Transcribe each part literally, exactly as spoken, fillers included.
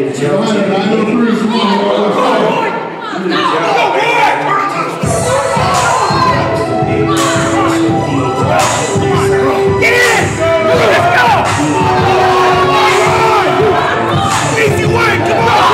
ladies and gentlemen. Get in! Let's go! Easy way, come on!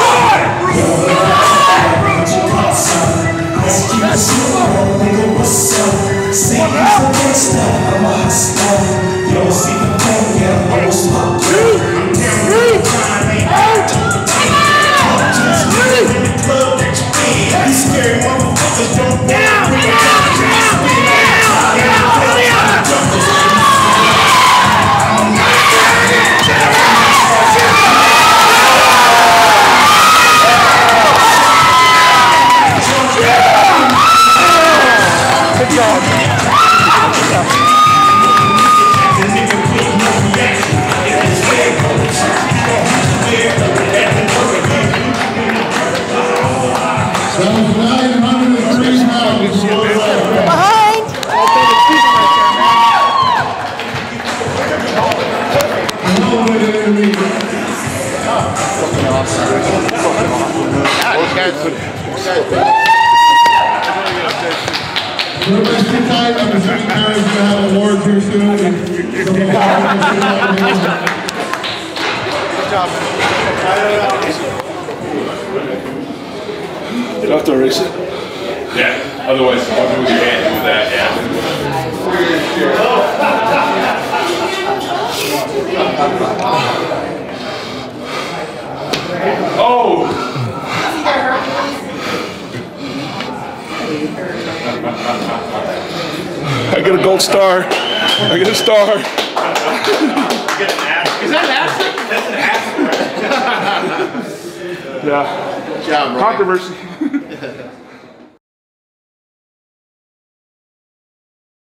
Everybody's too tight. I'm assuming Mary's going to have awards here soon. Good job, man. You don't have to erase it? Yeah, otherwise you don't do with your hand with that, yeah. Oh! I get a gold star. I get a star. Is that an asterisk? That's an asterisk. Yeah. Good job, Roy. Controversy.